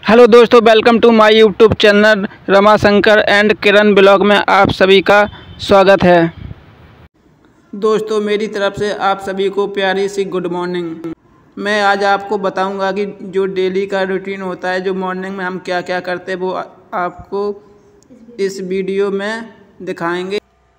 Hello दोस्तों, welcome to my YouTube channel Ramashankar and Kiran blog में आप सभी का स्वागत है। दोस्तों, मेरी तरफ से आप सभी को प्यारी सी गुड मॉर्निंग। मैं आज आपको बताऊंगा कि जो डेली का रूटीन होता है, जो मॉर्निंग में हम क्या क्या करते हैं, वो आपको इस वीडियो में दिखाएंगे।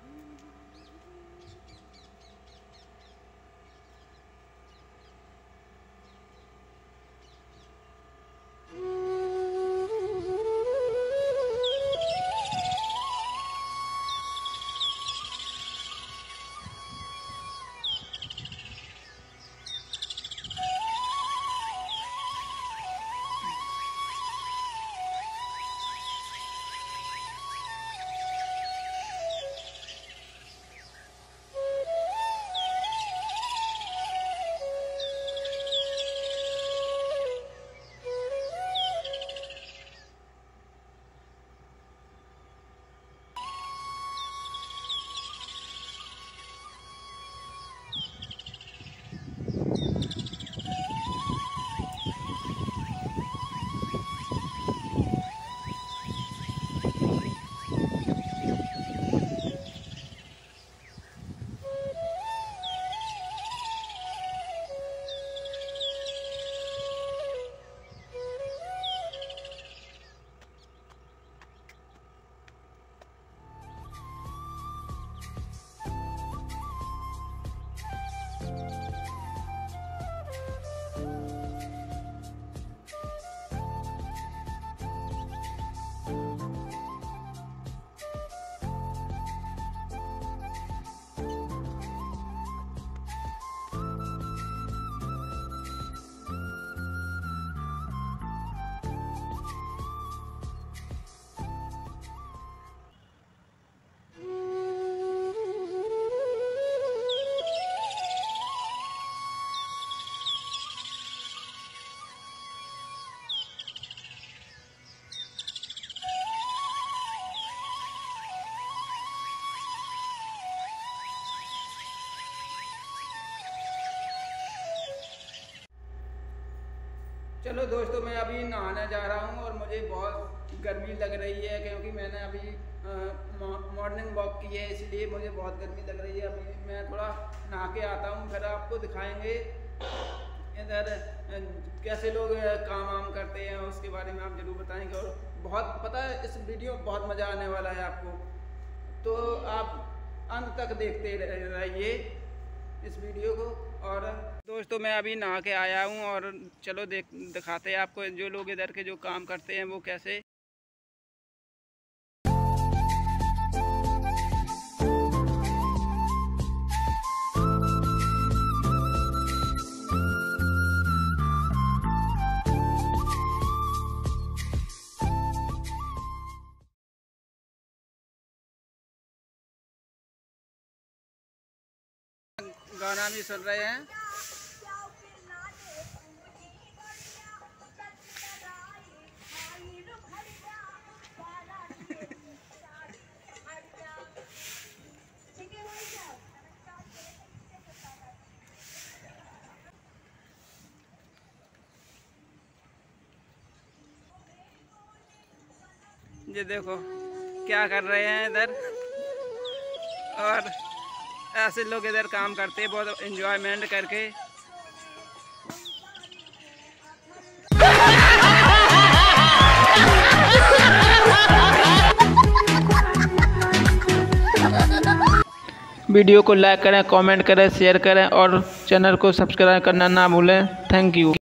चलो दोस्तों, मैं अभी नहाने जा रहा हूँ और मुझे बहुत गर्मी लग रही है, क्योंकि मैंने अभी मॉर्निंग वॉक की है, इसलिए मुझे बहुत गर्मी लग रही है। अभी मैं थोड़ा नहा के आता हूँ, फिर आपको दिखाएंगे इधर कैसे लोग काम वाम करते हैं, उसके बारे में आप ज़रूर बताएंगे। और बहुत पता है, इस वीडियो में बहुत मज़ा आने वाला है आपको, तो आप अंत तक देखते रहिए इस वीडियो को। और दोस्तों, मैं अभी नहा के आया हूँ और चलो दिखाते हैं आपको जो लोग इधर के जो काम करते हैं वो कैसे। गाना भी सुन रहे हैं। ये देखो क्या कर रहे हैं इधर, और ऐसे लोग इधर काम करते हैं बहुत एंजॉयमेंट करके। वीडियो को लाइक करें, कमेंट करें, शेयर करें और चैनल को सब्सक्राइब करना ना भूलें। Thank you.